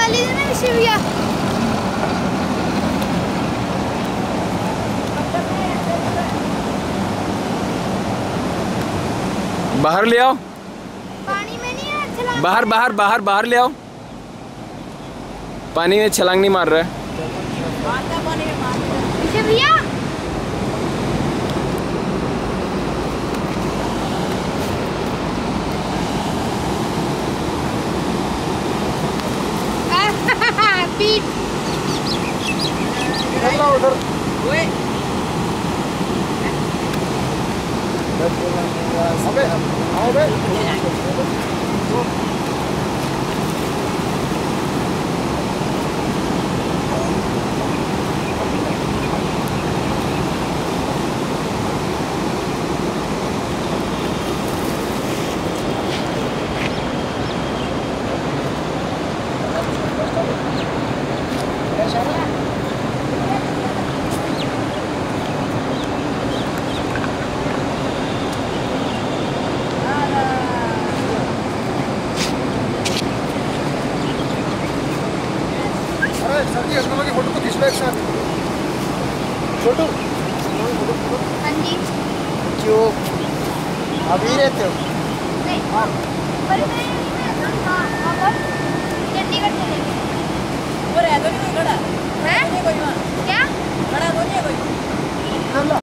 डाली थी ना ऋषि भैया। बाहर ले आओ। पानी में नहीं है छलांग। बाहर बाहर बाहर बाहर ले आओ। पानी में छलांग नहीं मार रहा है ऋषि भैया। पीठ उधर आओ बे। सर जी की फोटो तो खींच लो एक साथ। छोटू हाँ जी। क्यों अभी रहते हो? नहीं पर मैं चंडीगढ़ चलेंगे। वो रह तो नहीं कोई खड़ा है? क्या खड़ा तो नहीं है कोई।